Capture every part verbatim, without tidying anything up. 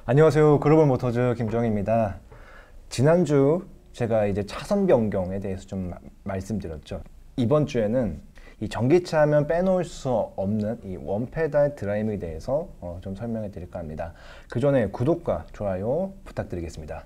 안녕하세요. 글로벌 모터즈 김주영입니다. 지난주 제가 이제 차선 변경에 대해서 좀 마, 말씀드렸죠. 이번 주에는 이 전기차 하면 빼놓을 수 없는 이 원페달 드라이브에 대해서 어, 좀 설명해 드릴까 합니다. 그 전에 구독과 좋아요 부탁드리겠습니다.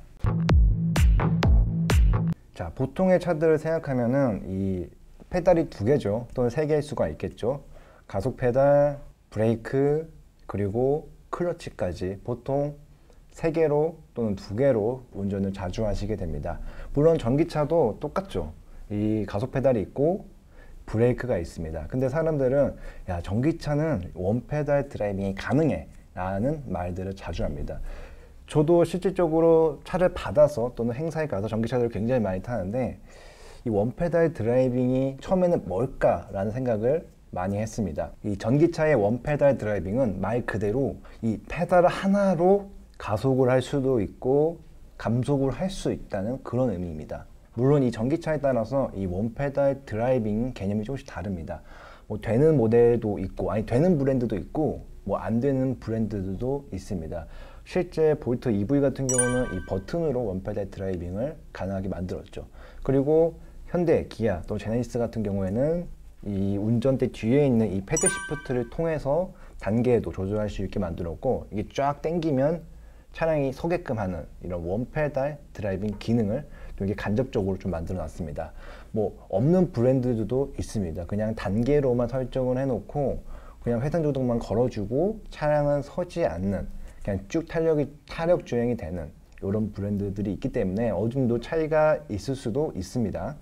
자, 보통의 차들을 생각하면은 이 페달이 두 개죠. 또는 세 개일 수가 있겠죠. 가속 페달, 브레이크, 그리고 클러치까지 보통 세 개로 또는 두 개로 운전을 자주 하시게 됩니다. 물론 전기차도 똑같죠. 이 가속 페달이 있고 브레이크가 있습니다. 근데 사람들은 야, 전기차는 원페달 드라이빙이 가능해 라는 말들을 자주 합니다. 저도 실질적으로 차를 받아서 또는 행사에 가서 전기차들을 굉장히 많이 타는데 이 원페달 드라이빙이 처음에는 뭘까라는 생각을 많이 했습니다. 이 전기차의 원페달 드라이빙은 말 그대로 이 페달 하나로 가속을 할 수도 있고 감속을 할 수 있다는 그런 의미입니다. 물론 이 전기차에 따라서 이 원페달 드라이빙 개념이 조금씩 다릅니다. 뭐 되는 모델도 있고 아니 되는 브랜드도 있고 뭐 안 되는 브랜드도 있습니다. 실제 볼트 이브이 같은 경우는 이 버튼으로 원페달 드라이빙을 가능하게 만들었죠. 그리고 현대, 기아, 또 제네시스 같은 경우에는 이 운전대 뒤에 있는 이 패드 시프트를 통해서 단계도 조절할 수 있게 만들었고 이게 쫙 당기면 차량이 서게끔 하는 이런 원페달 드라이빙 기능을 좀 이게 간접적으로 좀 만들어 놨습니다. 뭐 없는 브랜드도 있습니다. 그냥 단계로만 설정을 해놓고 그냥 회전조등만 걸어주고 차량은 서지 않는 그냥 쭉 탄력이 탄력 주행이 되는 이런 브랜드들이 있기 때문에 어느 정도 차이가 있을 수도 있습니다.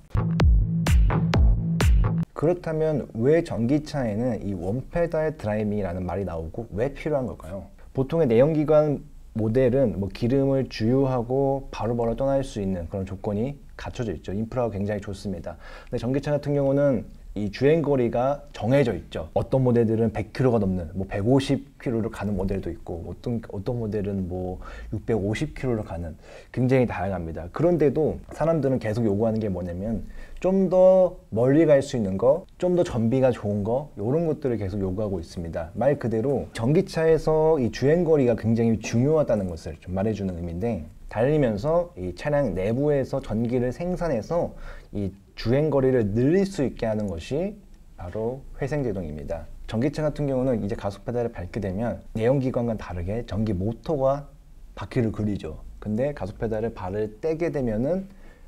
그렇다면 왜 전기차에는 이 원페달 드라이빙이라는 말이 나오고 왜 필요한 걸까요? 보통의 내연기관 모델은 뭐 기름을 주유하고 바로바로 떠날 수 있는 그런 조건이 갖춰져 있죠. 인프라가 굉장히 좋습니다. 근데 전기차 같은 경우는 이 주행거리가 정해져 있죠. 어떤 모델들은 백 킬로미터가 넘는 뭐 백오십 킬로미터를 가는 모델도 있고 어떤, 어떤 모델은 뭐 육백오십 킬로미터를 가는 굉장히 다양합니다. 그런데도 사람들은 계속 요구하는 게 뭐냐면 좀 더 멀리 갈 수 있는 거, 좀 더 전비가 좋은 거 이런 것들을 계속 요구하고 있습니다. 말 그대로 전기차에서 이 주행거리가 굉장히 중요하다는 것을 좀 말해주는 의미인데 달리면서 이 차량 내부에서 전기를 생산해서 이 주행거리를 늘릴 수 있게 하는 것이 바로 회생제동입니다. 전기차 같은 경우는 이제 가속 페달을 밟게 되면 내연기관과는 다르게 전기 모터가 바퀴를 굴리죠. 근데 가속 페달을 발을 떼게 되면은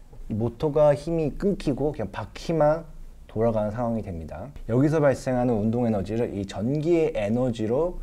모터가 힘이 끊기고 그냥 바퀴만 돌아가는 상황이 됩니다. 여기서 발생하는 운동 에너지를 이 전기의 에너지로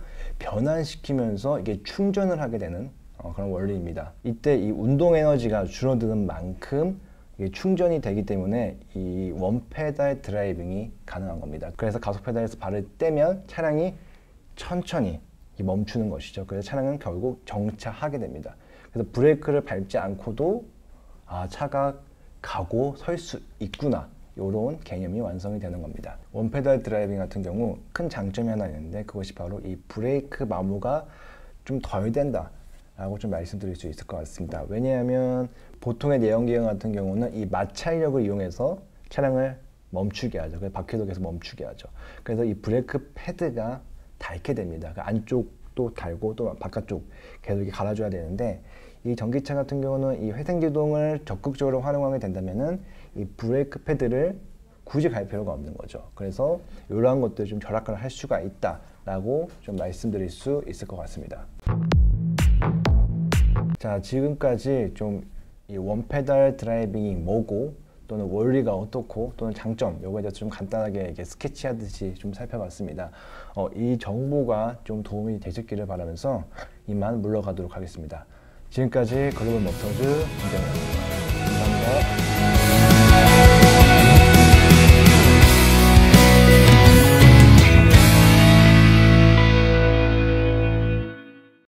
변환시키면서 이게 충전을 하게 되는 어, 그런 원리입니다. 이때 이 운동 에너지가 줄어드는 만큼 이게 충전이 되기 때문에 이 원페달 드라이빙이 가능한 겁니다. 그래서 가속 페달에서 발을 떼면 차량이 천천히 멈추는 것이죠. 그래서 차량은 결국 정차하게 됩니다. 그래서 브레이크를 밟지 않고도 아, 차가 가고 설 수 있구나 이런 개념이 완성이 되는 겁니다. 원페달 드라이빙 같은 경우 큰 장점이 하나 있는데 그것이 바로 이 브레이크 마모가 좀 덜 된다 라고 좀 말씀드릴 수 있을 것 같습니다. 왜냐하면 보통의 내연기관 같은 경우는 이 마찰력을 이용해서 차량을 멈추게 하죠. 그래서 바퀴도 계속 멈추게 하죠. 그래서 이 브레이크 패드가 닳게 됩니다. 그 안쪽도 달고 또 바깥쪽 계속 이렇게 갈아줘야 되는데 이 전기차 같은 경우는 이 회생제동을 적극적으로 활용하게 된다면은 이 브레이크 패드를 굳이 갈 필요가 없는 거죠. 그래서 이러한 것들 좀 절약을 할 수가 있다라고 좀 말씀드릴 수 있을 것 같습니다. 자, 지금까지 좀 이 원페달 드라이빙이 뭐고 또는 원리가 어떻고 또는 장점 요거에 대해서 좀 간단하게 이렇게 스케치하듯이 좀 살펴봤습니다. 어, 이 정보가 좀 도움이 되셨기를 바라면서 이만 물러가도록 하겠습니다. 지금까지 글로벌 모터즈 김정현이었습니다.